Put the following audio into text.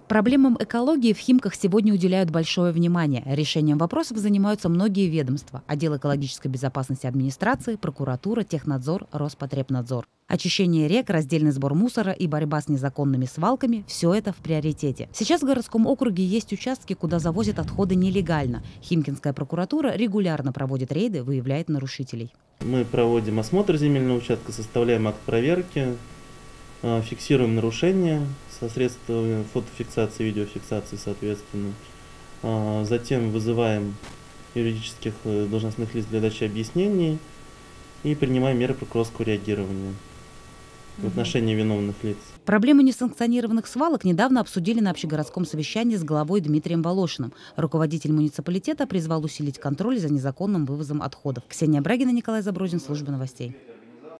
Проблемам экологии в Химках сегодня уделяют большое внимание. Решением вопросов занимаются многие ведомства: отдел экологической безопасности администрации, прокуратура, Технадзор, Роспотребнадзор. Очищение рек, раздельный сбор мусора и борьба с незаконными свалками – все это в приоритете. Сейчас в городском округе есть участки, куда завозят отходы нелегально. Химкинская прокуратура регулярно проводит рейды, выявляет нарушителей. Мы проводим осмотр земельного участка, составляем акт проверки, фиксируем нарушения со средствами фотофиксации, видеофиксации, соответственно. Затем вызываем юридических должностных лиц для дачи объяснений и принимаем меры прокурорского реагирования в отношении виновных лиц. Проблему несанкционированных свалок недавно обсудили на общегородском совещании с главой Дмитрием Волошиным. Руководитель муниципалитета призвал усилить контроль за незаконным вывозом отходов. Ксения Брагина, Николай Забродин, служба новостей.